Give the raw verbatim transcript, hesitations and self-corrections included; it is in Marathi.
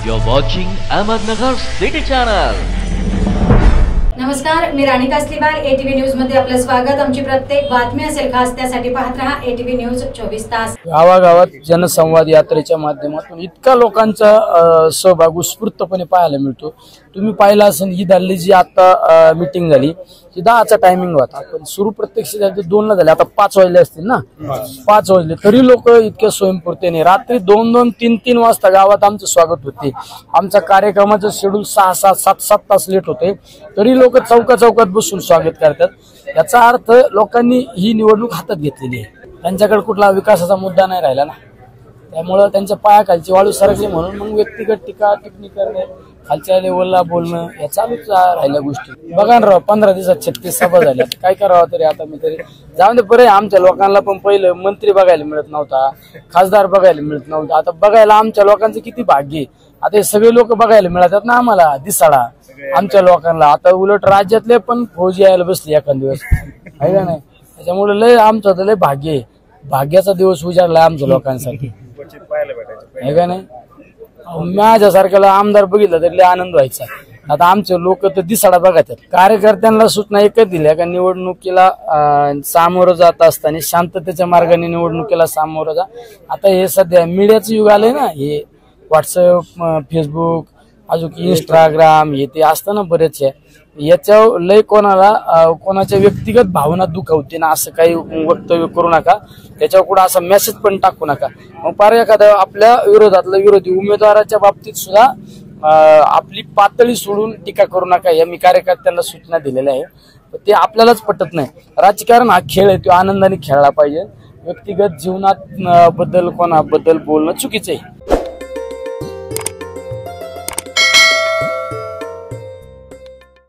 You're watching Ahmednagar City Channel. नमस्कार, मी राणी कासलीवाल. एटीव्ही न्यूज मध्ये आपलं स्वागत. आमची प्रत्येक बातमी असेल खास त्यासाठी पाहत रहा एटीव्ही न्यूज चोवीस तास. गावागावात जनसंवाद यात्रेच्या माध्यमातून इतका लोकांचा सहभाग उत्स्फूर्तपणे पाहायला मिळतो. तुम्ही पाहिला असेल ही दिल्ली जी आता मीटिंग झाली ही दहाचा टायमिंग होता, पण सुरू प्रत्यक्ष दोन ला झाले. आता पाच वाजले असतील ना, पाच वाजले तरी लोक इतक्या स्वयंपूर्तीने रात्री दोन दोन तीन तीन वाजता गावात आमचं स्वागत होते. आमचा कार्यक्रमाचं शेड्यूल सहा सात सात सात तास लेट होते तरी लोक चौका चौकात बसून स्वागत करतात. याचा अर्थ लोकांनी ही निवडणूक हातात घेतलेली आहे. त्यांच्याकडे कुठला विकासाचा मुद्दा नाही राहिला ना, त्यामुळं त्यांच्या पायाखालची वाळू सरकली म्हणून मग व्यक्तिगत टीका टिप्पणी करणे, खालच्या लेवलला बोलणं या चालूच राहिल्या गोष्टी. बघा ना राव, पंधरा दिवसात छत्तीस सभा झाल्या, काय करावं तरी. आता मी तरी जाऊन दे बरे. आमच्या लोकांना पण पहिलं मंत्री बघायला मिळत नव्हता, खासदार बघायला मिळत नव्हता. आता बघायला आमच्या लोकांचं किती भाग्य. आता हे सगळे लोक बघायला मिळतात ना आम्हाला दिसाडा आमच्या लोकांना. आता उलट राज्यातले पण फौजी यायला बसली एखाद दिवस, आहे का नाही. त्याच्यामुळे लय आमचं तर लय भाग्य आहे. भाग्याचा दिवस उजाडला आमच्या लोकांसाठी, आहे का नाही. माझ्यासारख्याला आमदार बघितलं तरी लय आनंद व्हायचा. आता आमचे लोक तर दिसाडा बघतात. कार्यकर्त्यांना सूचना एकच दिल्या का निवडणुकीला सामोरं जात असताना शांततेच्या मार्गाने निवडणुकीला सामोरं जा. आता हे सध्या मीडियाचं युग आलंय ना, हे व्हॉट्सअप, फेसबुक, अजून इंस्टाग्राम हे ते असतं ना बरेचसे. याच्यावर लय कोणाला कोणाच्या व्यक्तिगत भावना दुखावते ना, असं काही वक्तव्य करू नका. त्याच्यावर कुठं असा मेसेज पण टाकू नका. मग पार एखाद्या आपल्या विरोधातला विरोधी उमेदवाराच्या बाबतीत सुद्धा आपली पातळी सोडून टीका करू नका. या मी कार्यकर्त्यांना सूचना दिलेल्या आहे. ते आपल्यालाच पटत नाही. राजकारण हा खेळ आहे, तो आनंदाने खेळला पाहिजे. व्यक्तिगत जीवनात बद्दल कोणाबद्दल बोलणं चुकीचं आहे.